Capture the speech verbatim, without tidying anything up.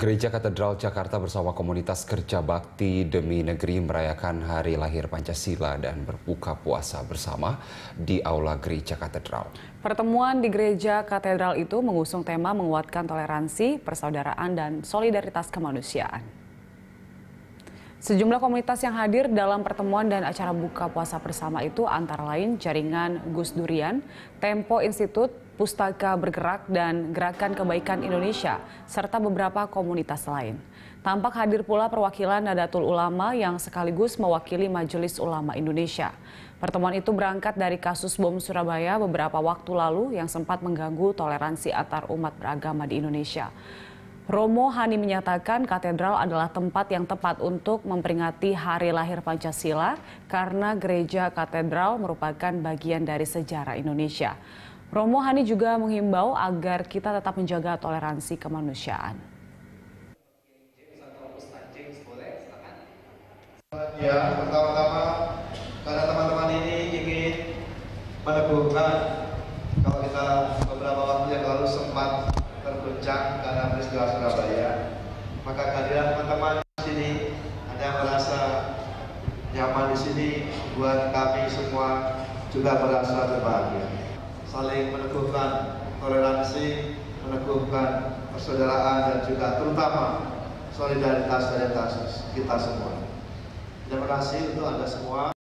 Gereja Katedral Jakarta bersama komunitas kerja bakti demi negeri merayakan hari lahir Pancasila dan berbuka puasa bersama di Aula Gereja Katedral. Pertemuan di Gereja Katedral itu mengusung tema menguatkan toleransi, persaudaraan, dan solidaritas kemanusiaan. Sejumlah komunitas yang hadir dalam pertemuan dan acara buka puasa bersama itu antara lain Jaringan Gus Durian, Tempo Institut, Pustaka Bergerak, dan Gerakan Kebaikan Indonesia, serta beberapa komunitas lain. Tampak hadir pula perwakilan Nadatul Ulama yang sekaligus mewakili Majelis Ulama Indonesia. Pertemuan itu berangkat dari kasus bom Surabaya beberapa waktu lalu yang sempat mengganggu toleransi antar umat beragama di Indonesia. Romo Hani menyatakan katedral adalah tempat yang tepat untuk memperingati hari lahir Pancasila karena gereja katedral merupakan bagian dari sejarah Indonesia. Romo Hani juga menghimbau agar kita tetap menjaga toleransi kemanusiaan. Ya, pertama-tama karena teman-teman ini ingin meneguhkan kalau kita beberapa waktu yang lalu sempat terguncang karena peristiwa Surabaya, maka kehadiran teman-teman di sini ada yang merasa nyaman di sini, buat kami semua juga merasa berbahagia. Saling meneguhkan toleransi, meneguhkan persaudaraan, dan juga terutama solidaritas solidaritas kita semua. Terima kasih untuk Anda semua.